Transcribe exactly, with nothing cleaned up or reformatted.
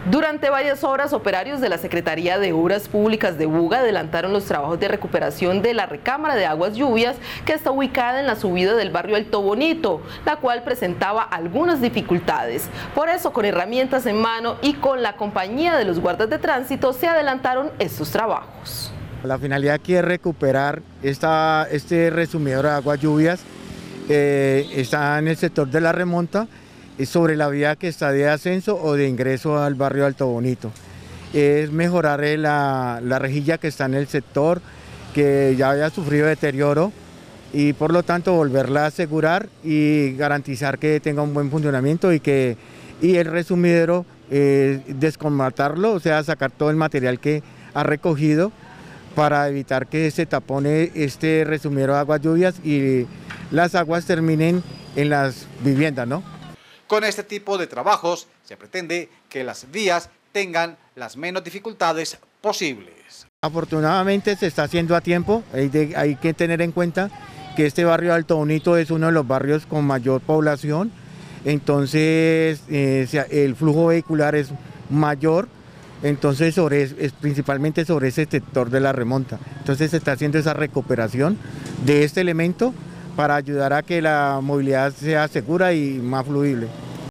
Durante varias horas, operarios de la Secretaría de Obras Públicas de Buga adelantaron los trabajos de recuperación de la recámara de aguas lluvias que está ubicada en la subida del barrio Alto Bonito, la cual presentaba algunas dificultades. Por eso, con herramientas en mano y con la compañía de los guardas de tránsito, se adelantaron estos trabajos. La finalidad aquí es recuperar esta, este resumidor de aguas lluvias, eh, está en el sector de la remonta, sobre la vía que está de ascenso o de ingreso al barrio Alto Bonito. Es mejorar la, la rejilla que está en el sector, que ya había sufrido deterioro, y por lo tanto volverla a asegurar y garantizar que tenga un buen funcionamiento y que y el resumidero eh, descomatarlo, o sea, sacar todo el material que ha recogido para evitar que se tapone este resumidero de aguas lluvias y las aguas terminen en las viviendas, ¿no? Con este tipo de trabajos se pretende que las vías tengan las menos dificultades posibles. Afortunadamente se está haciendo a tiempo, hay, de, hay que tener en cuenta que este barrio Alto Bonito es uno de los barrios con mayor población, entonces eh, el flujo vehicular es mayor, entonces sobre, es principalmente sobre ese sector de la remonta. Entonces se está haciendo esa recuperación de este elemento para ayudar a que la movilidad sea segura y más fluible.